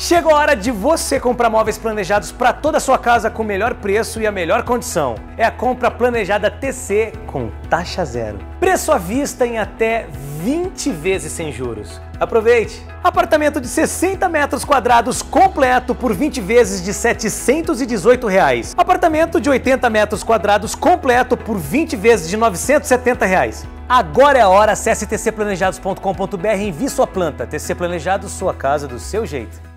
Chegou a hora de você comprar móveis planejados para toda a sua casa com o melhor preço e a melhor condição. É a compra planejada TC com taxa zero. Preço à vista em até 20 vezes sem juros. Aproveite! Apartamento de 60 metros quadrados completo por 20 vezes de R$ 718. Apartamento de 80 metros quadrados completo por 20 vezes de R$ 970. Agora é a hora, acesse tcplanejados.com.br e envie sua planta. TC Planejados, sua casa do seu jeito.